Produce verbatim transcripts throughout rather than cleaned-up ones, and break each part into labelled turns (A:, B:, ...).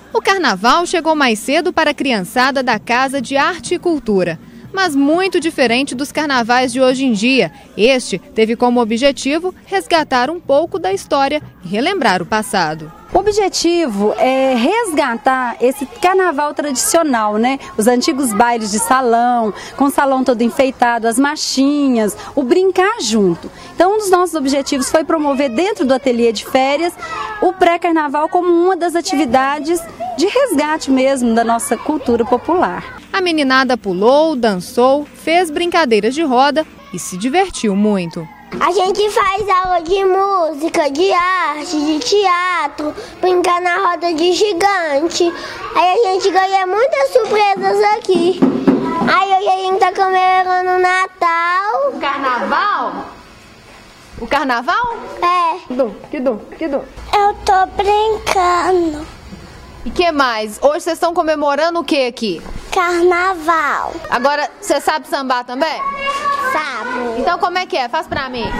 A: O carnaval chegou mais cedo para a criançada da Casa de Arte e Cultura, mas muito diferente dos carnavais de hoje em dia. Este teve como objetivo resgatar um pouco da história e relembrar o passado.
B: O objetivo é resgatar esse carnaval tradicional, né? Os antigos bailes de salão, com o salão todo enfeitado, as marchinhas, o brincar junto. Então, um dos nossos objetivos foi promover dentro do ateliê de férias o pré-carnaval como uma das atividades de resgate mesmo da nossa cultura popular.
A: A meninada pulou, dançou, fez brincadeiras de roda e se divertiu muito.
C: A gente faz aula de música, de arte, de teatro, brincar na roda de gigante. Aí a gente ganha muitas surpresas aqui. Aí hoje a gente tá comemorando o Natal.
A: O carnaval? O carnaval?
C: É.
A: Que dum, que dum, que dum.
C: Eu tô brincando.
A: E que mais? Hoje vocês estão comemorando o que aqui?
C: Carnaval.
A: Agora, você sabe sambar também?
C: Sabe.
A: Então como é que é? Faz pra mim.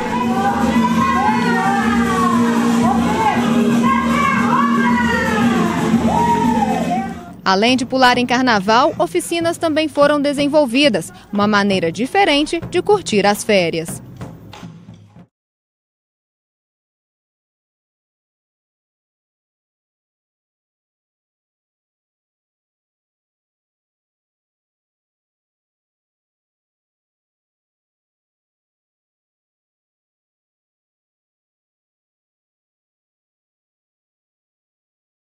A: Além de pular em carnaval, oficinas também foram desenvolvidas, uma maneira diferente de curtir as férias.